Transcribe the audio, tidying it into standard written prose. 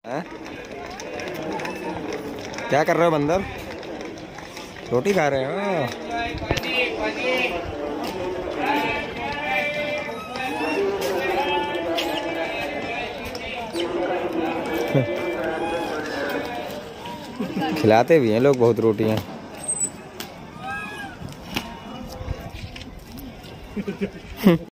हैं? क्या कर रहे हो बंदर? रोटी खा रहे हो? खिलाते भी हैं लोग बहुत रोटियां।